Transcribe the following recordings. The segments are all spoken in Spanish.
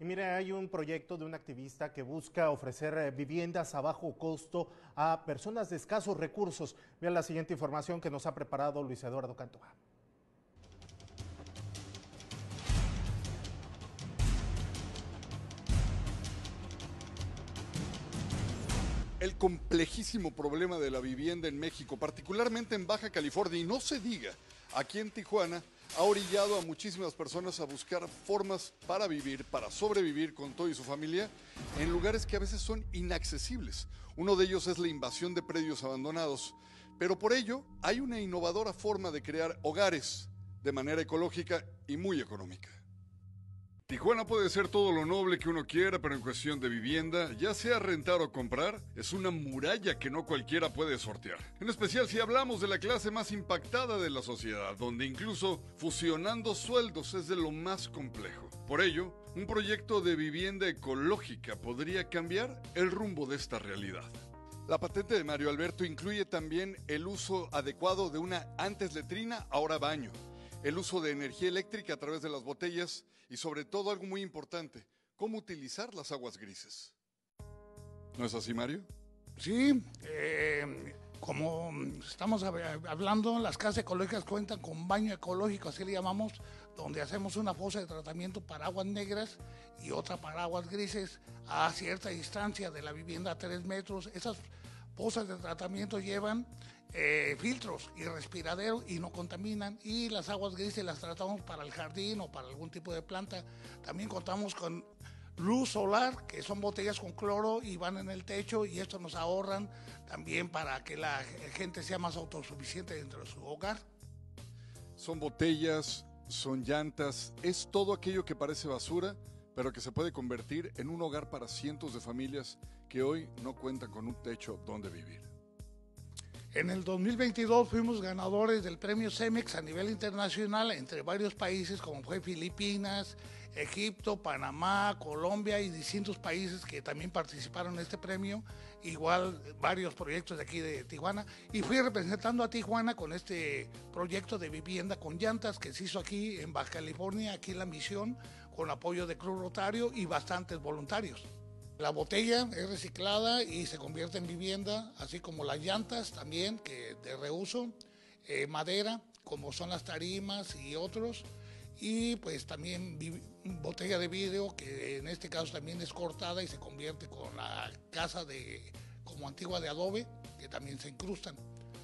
Y mire, hay un proyecto de un activista que busca ofrecer viviendas a bajo costo a personas de escasos recursos. Vean la siguiente información que nos ha preparado Luis Eduardo Cantoja. El complejísimo problema de la vivienda en México, particularmente en Baja California, y no se diga, aquí en Tijuana, ha orillado a muchísimas personas a buscar formas para vivir, para sobrevivir con todo y su familia, en lugares que a veces son inaccesibles. Uno de ellos es la invasión de predios abandonados, pero por ello hay una innovadora forma de crear hogares de manera ecológica y muy económica. Tijuana puede ser todo lo noble que uno quiera, pero en cuestión de vivienda, ya sea rentar o comprar, es una muralla que no cualquiera puede sortear. En especial si hablamos de la clase más impactada de la sociedad, donde incluso fusionando sueldos es de lo más complejo. Por ello, un proyecto de vivienda ecológica podría cambiar el rumbo de esta realidad. La patente de Mario Alberto incluye también el uso adecuado de una antes letrina, ahora baño, el uso de energía eléctrica a través de las botellas y sobre todo algo muy importante, cómo utilizar las aguas grises. ¿No es así, Mario? Sí, como estamos hablando, las casas ecológicas cuentan con baño ecológico, así le llamamos, donde hacemos una fosa de tratamiento para aguas negras y otra para aguas grises a cierta distancia de la vivienda, a 3 metros. Esas fosas de tratamiento llevan filtros y respiraderos y no contaminan, y las aguas grises las tratamos para el jardín o para algún tipo de planta. También contamos con luz solar, que son botellas con cloro y van en el techo, y esto nos ahorran también para que la gente sea más autosuficiente dentro de su hogar. Son botellas, son llantas, es todo aquello que parece basura, pero que se puede convertir en un hogar para cientos de familias que hoy no cuentan con un techo donde vivir. En el 2022 fuimos ganadores del premio CEMEX a nivel internacional entre varios países, como fue Filipinas, Egipto, Panamá, Colombia y distintos países que también participaron en este premio, igual varios proyectos de aquí de Tijuana, y fui representando a Tijuana con este proyecto de vivienda con llantas que se hizo aquí en Baja California, aquí en La Misión, con apoyo de Cruz Rotario y bastantes voluntarios. La botella es reciclada y se convierte en vivienda, así como las llantas también, que de reuso, madera, como son las tarimas y otros, y pues también botella de vidrio, que en este caso también es cortada y se convierte con la casa como antigua de adobe, que también se incrustan.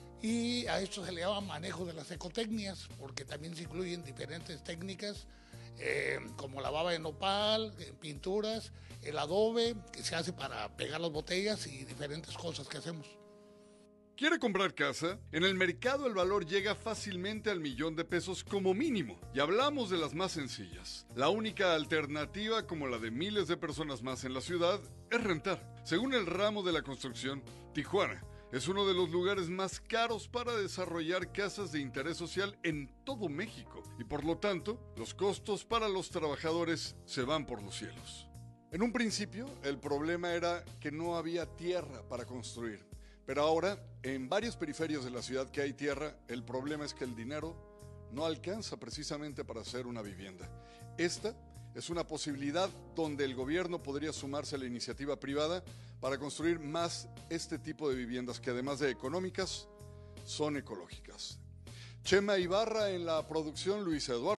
Y a esto se le llama manejo de las ecotecnias, porque también se incluyen diferentes técnicas, como la baba de nopal, pinturas, el adobe que se hace para pegar las botellas y diferentes cosas que hacemos. ¿Quiere comprar casa? En el mercado el valor llega fácilmente al $1,000,000 como mínimo. Y hablamos de las más sencillas. La única alternativa, como la de miles de personas más en la ciudad, es rentar. Según el ramo de la construcción, Tijuana es uno de los lugares más caros para desarrollar casas de interés social en todo México, y por lo tanto, los costos para los trabajadores se van por los cielos. En un principio, el problema era que no había tierra para construir, pero ahora, en varios periferios de la ciudad que hay tierra, el problema es que el dinero no alcanza precisamente para hacer una vivienda. Esta es una posibilidad donde el gobierno podría sumarse a la iniciativa privada para construir más este tipo de viviendas que, además de económicas, son ecológicas. Chema Ibarra en la producción, Luis Eduardo.